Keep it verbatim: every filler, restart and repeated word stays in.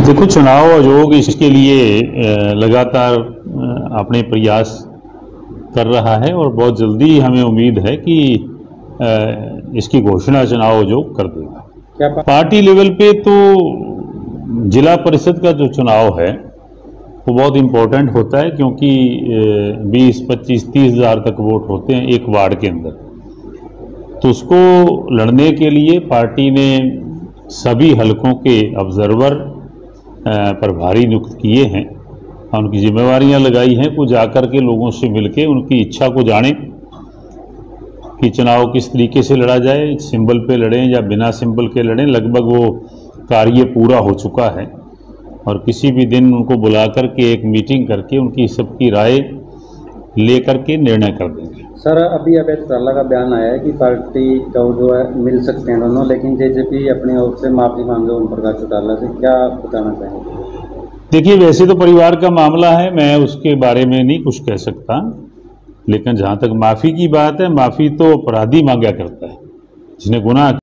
देखो, चुनाव आयोग इसके लिए लगातार अपने प्रयास कर रहा है और बहुत जल्दी हमें उम्मीद है कि इसकी घोषणा चुनाव आयोग कर देगा। क्या पार्टी लेवल पे तो जिला परिषद का जो चुनाव है वो बहुत इम्पोर्टेंट होता है, क्योंकि बीस पच्चीस तीस हज़ार तक वोट होते हैं एक वार्ड के अंदर। तो उसको लड़ने के लिए पार्टी ने सभी हलकों के ऑब्जर्वर प्रभारी नियुक्त किए हैं और उनकी जिम्मेवारियां लगाई हैं कि जाकर के लोगों से मिलके उनकी इच्छा को जानें कि चुनाव किस तरीके से लड़ा जाए, सिंबल पे लड़ें या बिना सिंबल के लड़ें। लगभग वो कार्य पूरा हो चुका है और किसी भी दिन उनको बुला करके एक मीटिंग करके उनकी सबकी राय लेकर के निर्णय कर देंगे। सर, अभी अभय चौटाला का बयान आया है कि पार्टी का जो है मिल सकते हैं दोनों, लेकिन जेजेपी अपनी ओर से माफी मांगे ओम प्रकाश चौटाला से, क्या बताना चाहेंगे? देखिए, वैसे तो परिवार का मामला है, मैं उसके बारे में नहीं कुछ कह सकता, लेकिन जहां तक माफी की बात है, माफी तो अपराधी मांगा करता है जिसने गुनाह